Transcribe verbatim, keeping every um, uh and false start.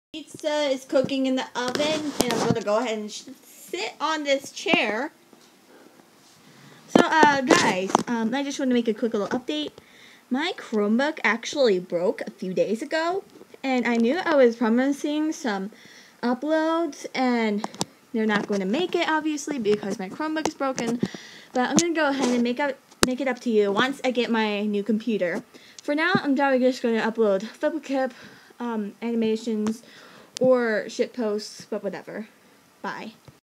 Pizza is cooking in the oven, and I'm going to go ahead and sit on this chair. So, uh, guys, um, I just want to make a quick little update. My Chromebook actually broke a few days ago, and I knew I was promising some uploads, and they're not going to make it, obviously, because my Chromebook is broken. But I'm going to go ahead and make, up, make it up to you once I get my new computer. For now, I'm probably just going to upload FlipaClip, um, animations, or shit posts, but whatever. Bye.